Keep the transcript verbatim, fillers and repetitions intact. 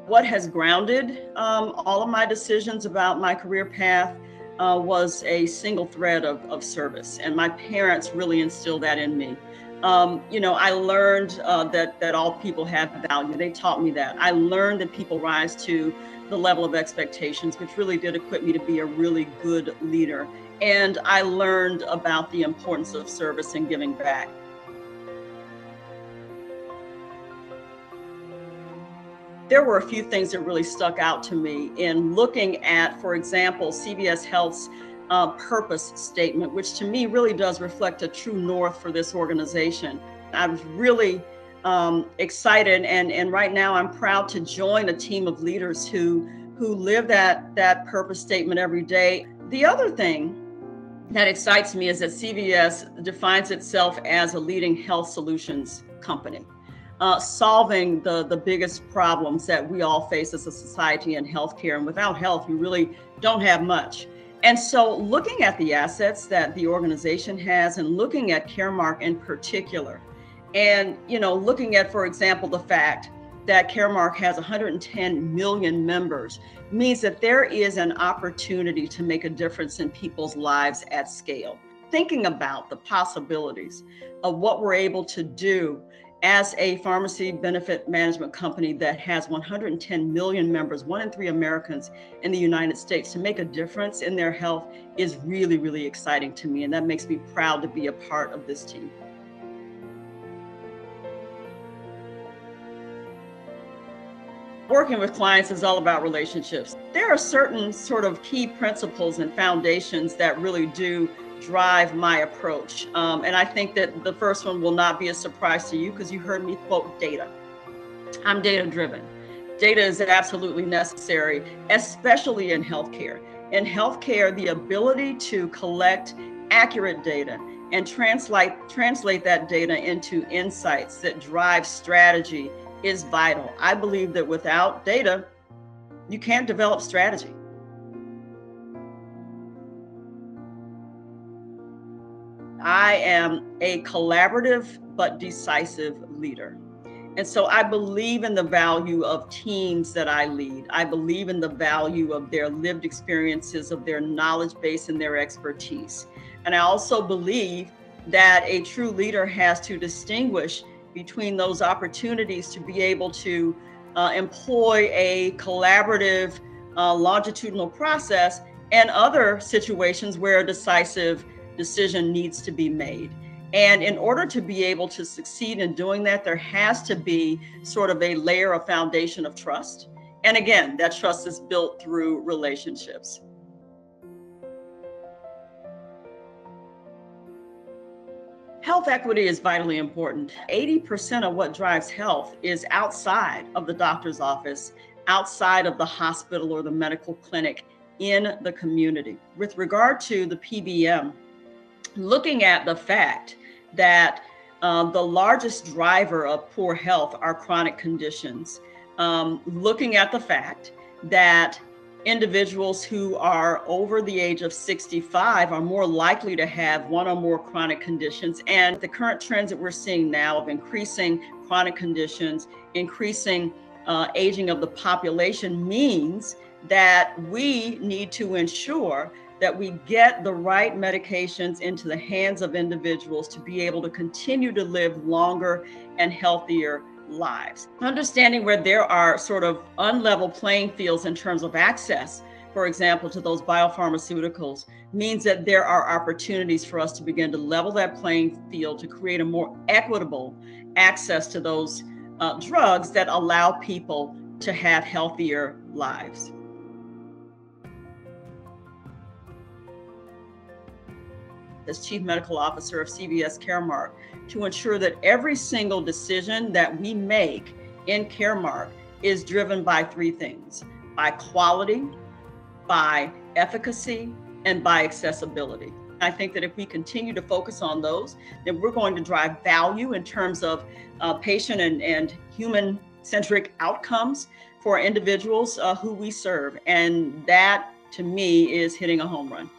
What has grounded um, all of my decisions about my career path uh, was a single thread of, of service. And my parents really instilled that in me. Um, you know, I learned uh, that, that all people have value. They taught me that. I learned that people rise to the level of expectations, which really did equip me to be a really good leader. And I learned about the importance of service and giving back. There were a few things that really stuck out to me in looking at, for example, C V S Health's uh, purpose statement, which to me really does reflect a true north for this organization. I was really um, excited, and, and right now I'm proud to join a team of leaders who, who live that, that purpose statement every day. The other thing that excites me is that C V S defines itself as a leading health solutions company. Uh, solving the, the biggest problems that we all face as a society in healthcare. And without health, you really don't have much. And so looking at the assets that the organization has and looking at Caremark in particular, and, you know, looking at, for example, the fact that Caremark has one hundred ten million members means that there is an opportunity to make a difference in people's lives at scale. Thinking about the possibilities of what we're able to do as a pharmacy benefit management company that has one hundred ten million members, one in three Americans in the United States, to make a difference in their health is really, really exciting to me. And that makes me proud to be a part of this team. Working with clients is all about relationships. There are certain sort of key principles and foundations that really do drive my approach. Um, and I think that the first one will not be a surprise to you because you heard me quote data. I'm data driven. Data is absolutely necessary, especially in healthcare. In healthcare, the ability to collect accurate data and translate, translate that data into insights that drive strategy is vital. I believe that without data, you can't develop strategy. I am a collaborative but decisive leader. And so I believe in the value of teams that I lead. I believe in the value of their lived experiences, of their knowledge base and their expertise. And I also believe that a true leader has to distinguish between those opportunities to be able to uh, employ a collaborative, uh, longitudinal process and other situations where a decisive decision needs to be made. And in order to be able to succeed in doing that, there has to be sort of a layer of foundation of trust. And again, that trust is built through relationships. Health equity is vitally important. eighty percent of what drives health is outside of the doctor's office, outside of the hospital or the medical clinic, in the community. With regard to the P B M, looking at the fact that uh, the largest driver of poor health are chronic conditions, um, looking at the fact that individuals who are over the age of sixty-five are more likely to have one or more chronic conditions. And the current trends that we're seeing now of increasing chronic conditions, increasing uh, aging of the population means that we need to ensure that we get the right medications into the hands of individuals to be able to continue to live longer and healthier lives. Understanding where there are sort of unlevel playing fields in terms of access, for example, to those biopharmaceuticals, means that there are opportunities for us to begin to level that playing field to create a more equitable access to those uh, drugs that allow people to have healthier lives. As Chief Medical Officer of C V S Caremark, to ensure that every single decision that we make in Caremark is driven by three things: by quality, by efficacy, and by accessibility. I think that if we continue to focus on those, then we're going to drive value in terms of uh, patient and, and human-centric outcomes for individuals uh, who we serve. And that, to me, is hitting a home run.